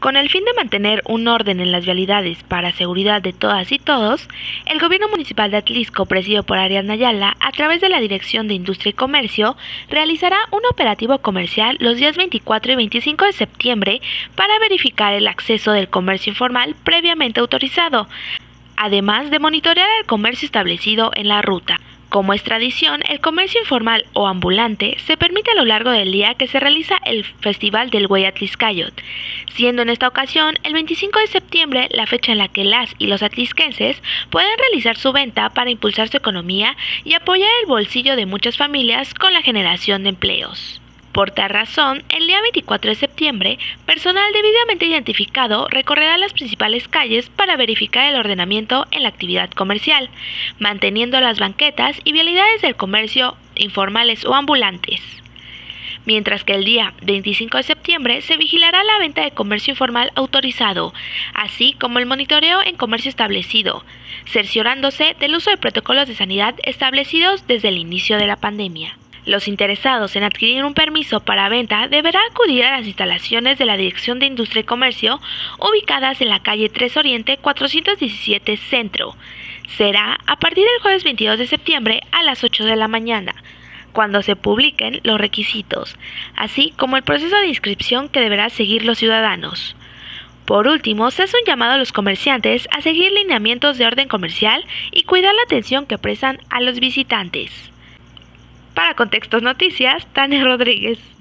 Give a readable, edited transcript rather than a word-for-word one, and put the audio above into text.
Con el fin de mantener un orden en las vialidades para seguridad de todas y todos, el Gobierno Municipal de Atlixco, presidido por Ariadna Ayala, a través de la Dirección de Industria y Comercio, realizará un operativo comercial los días 24 y 25 de septiembre para verificar el acceso del comercio informal previamente autorizado, además de monitorear el comercio establecido en la ruta. Como es tradición, el comercio informal o ambulante se permite a lo largo del día que se realiza el Festival del Güey Atlixcayot, siendo en esta ocasión el 25 de septiembre la fecha en la que las y los atlixquenses pueden realizar su venta para impulsar su economía y apoyar el bolsillo de muchas familias con la generación de empleos. Por tal razón, el día 24 de septiembre, personal debidamente identificado recorrerá las principales calles para verificar el ordenamiento en la actividad comercial, manteniendo las banquetas y vialidades del comercio informales o ambulantes. Mientras que el día 25 de septiembre se vigilará la venta de comercio informal autorizado, así como el monitoreo en comercio establecido, cerciorándose del uso de protocolos de sanidad establecidos desde el inicio de la pandemia. Los interesados en adquirir un permiso para venta deberán acudir a las instalaciones de la Dirección de Industria y Comercio ubicadas en la calle 3 Oriente 417 Centro. Será a partir del jueves 22 de septiembre a las 8 de la mañana, cuando se publiquen los requisitos, así como el proceso de inscripción que deberán seguir los ciudadanos. Por último, se hace un llamado a los comerciantes a seguir lineamientos de orden comercial y cuidar la atención que prestan a los visitantes. Para Contextos Noticias, Tania Rodríguez.